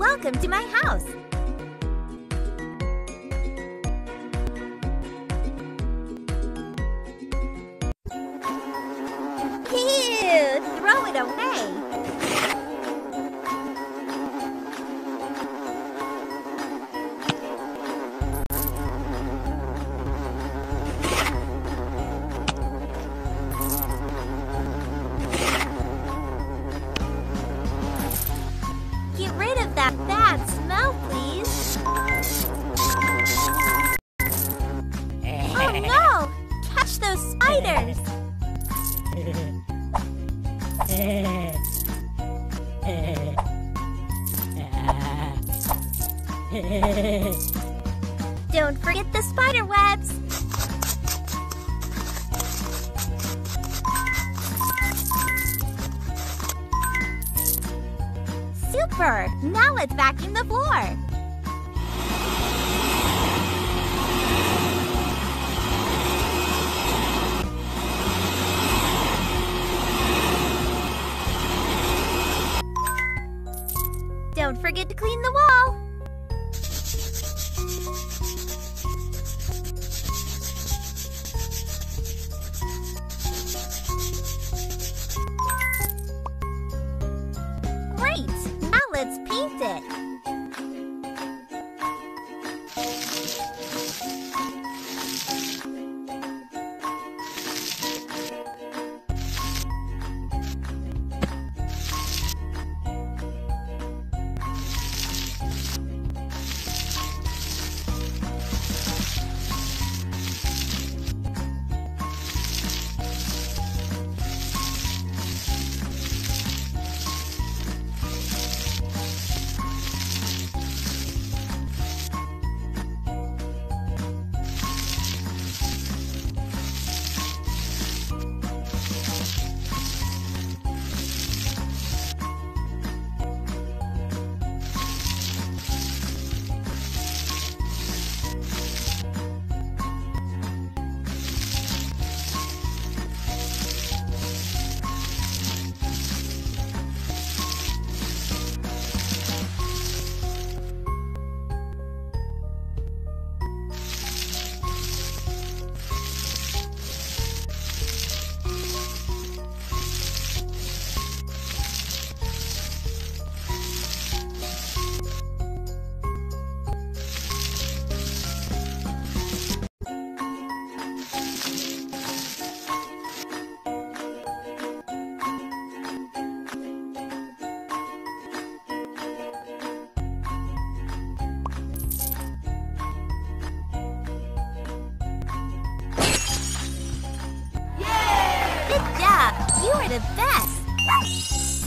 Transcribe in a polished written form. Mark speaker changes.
Speaker 1: Welcome to my house. Ew, throw it away. Get rid of that bad smell, please. Oh no! Catch those spiders! Don't forget the spider webs! Super! Now let's vacuum the floor! Don't forget to clean the wall! Great! Now let's paint it! Good job! You are the best!